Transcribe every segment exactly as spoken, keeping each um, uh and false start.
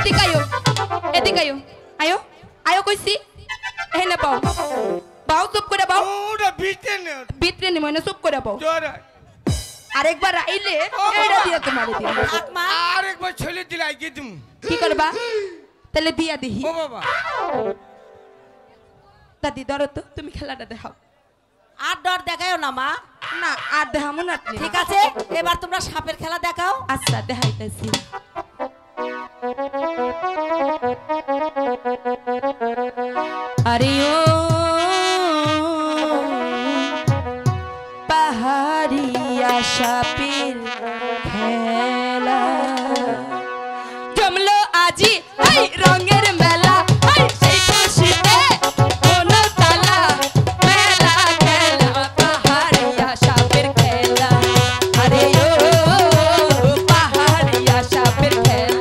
এদিকে আয়ো এদিকে আয়ো আয়ো আয়ো কইছি এনে পাও বাও চুপ করে বাও ওটা ভিতরে নে ভিতরে নি মনে চুপ করে বাও জোরে আরেকবার আইলে এইটা দিয়া তোমারে দিই আকমা আরেকবার ছেলে দিলে আইকে দিম কি করবা তাহলে দিয়া দিহি ও বাবা দাদি ধরো তো তুমি খেলাটা দেখাও আর ডর দেখাও না মা না আর দেখামো না ঠিক আছে এবার তোমরা সাপের খেলা দেখাও আচ্ছা দেখাইতেছি আরে ও পাহাড়িয়া সাপের খেলা জমলো আজি এই রঙের মেলা এই সেই খুশিতে কোনো তালা মেলা খেলা পাহাড়িয়া সাপের খেলা আরে ও পাহাড়িয়া সাপের খেলা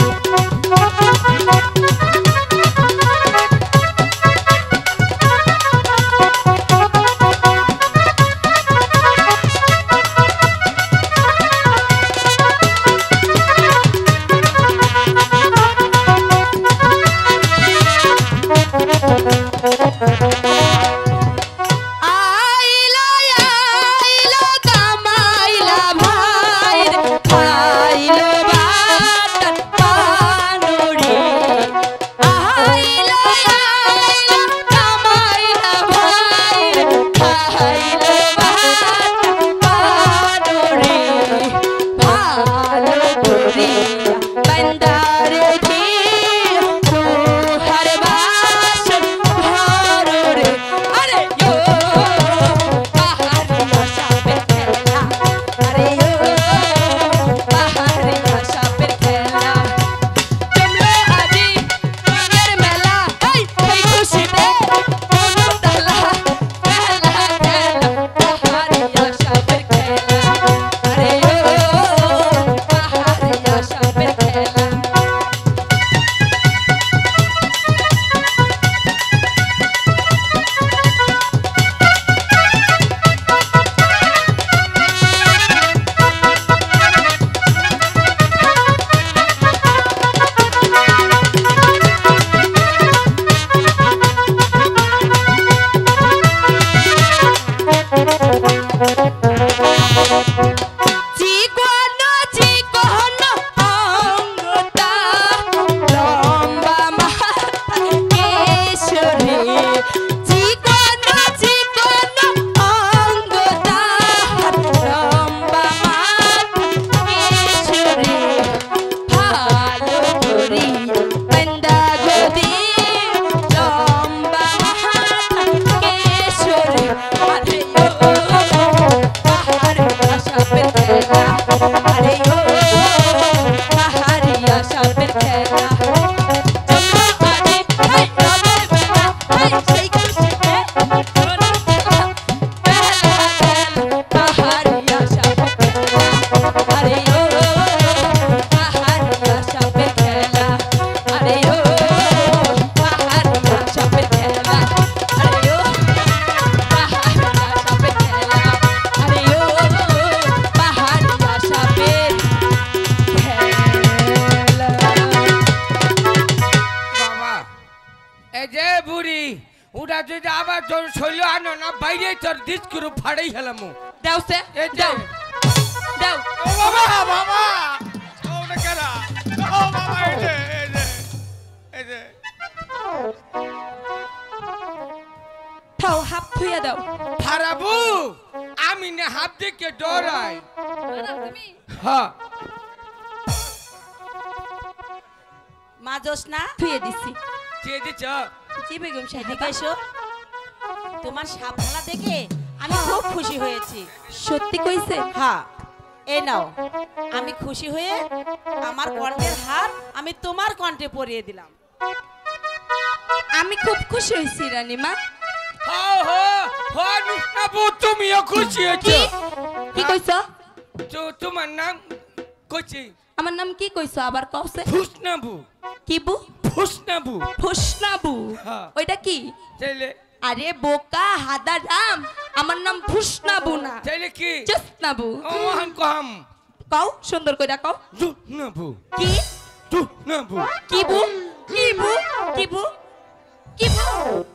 মা জোসনা থুয়ে দিছি দিয়ে দিছ জি বেগম সাহেব এসো তোমার সাপ খেলা দেখে আমি খুব খুশি হয়েছি সত্যি কইছে হ্যাঁ এই নাও আমি খুশি হয়ে আমার কণ্ঠের হার আমি তোমার কণ্ঠে পরিয়ে দিলাম আমি খুব খুশি হইছি রানীমা হ্যাঁ হ্যাঁ হ্যাঁ নুসনাবু তুমিও খুশি হয়েছো কি কইছো তো তোমার নাম কইছি আমার নাম কি কইছো আবার কওছে ফুসনাবু কি বু ফুসনাবু ফুসনাবু ওইটা কি তাইলে আরে বোকা হাদা রাম আমার নাম ফুসনাবু না তাইলে কি জসনাবু ওহান কম কও সুন্দর কইরা কও জুনাবু কি তু না বু কি বু কি বু কি বু কি বু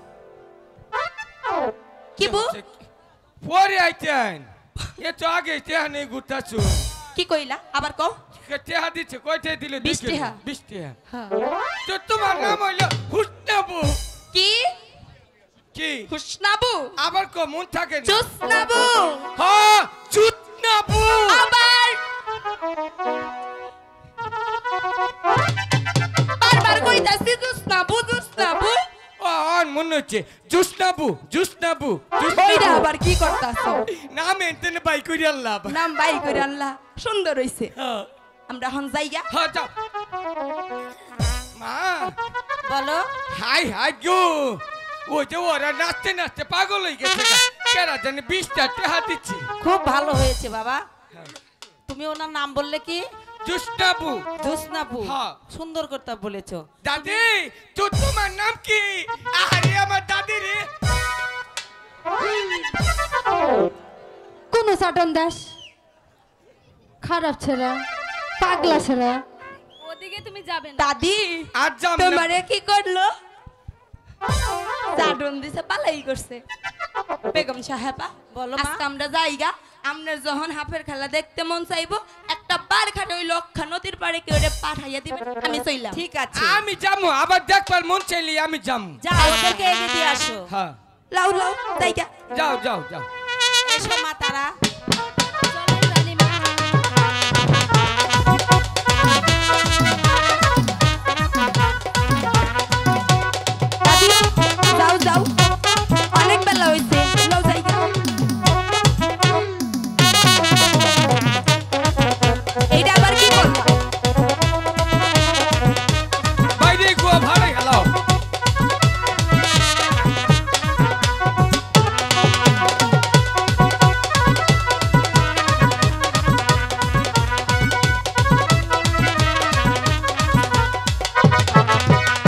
কি বু পরে আইতেন এ তো আগে তেহা নেই ঘুরতাছু কি কইলা আবার কও তেহা দিচ্ছে কয়টা দিলে বিশ টেহা। বিশ টেহা হ্যাঁ তো তোমার নাম হইলো হুসনাবু কি কি হুসনাবু আবার কমন থাকে না জুসনাবু হ্যাঁ চুতনাবু আবার বারবার কইতাছি জুসনাবু জুসনাবু আর মনে হচ্ছে জুসনাবু জুসনাবু কইরা আবার কি করতাছো নাম এনতেনে বাই করি আল্লাহ নাম বাই করে আনলা সুন্দর হইছে হ্যাঁ আমরা হন যাইগা হ্যাঁ যাও মা বলো হাই হাই গো ওই যে ওরা নাচতে নাচতে পাগল হয়ে গেছে কেরা জানি বিশটা টেহা দিচ্ছি খুব ভালো হয়েছে বাবা তুমি ওনার নাম বললে কি জুসনাবু জোসনাপু হ্যাঁ। সুন্দর করতে বলেছো দাদি তো তোমার নাম কি আরে আমার দাদি রে কোন চাটন দাস খারাপ ছেলে পাগলা ছেলে ওদিকে তুমি যাবে না দাদি আজ যাম না তোমারে কি করলো চাটন দিছে পালাই করছে বেগম সাহেবা বলো মা। আজকে আমরা যাইগা আমরা যখন হাফের খেলা দেখতে মন চাইবো একটা বারখানে ওই লক্ষা নদীর পাড়ে কেউ পাঠাইয়া দিবেন আমি চইলাম ঠিক আছে আমি যাবো আবার দেখবার মন চাইলে আমি যাবো যাও ওদেরকে এগিয়ে দিয়ে আসো হ্যাঁ লাউ লাউ যাইগা যাও যাও যাও এসো মা তারা